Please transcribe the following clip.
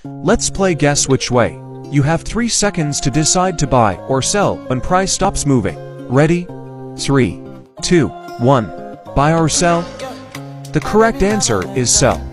Let's play guess which way. You have 3 seconds to decide to buy or sell when price stops moving. Ready? 3, 2, 1. Buy or sell? The correct answer is sell.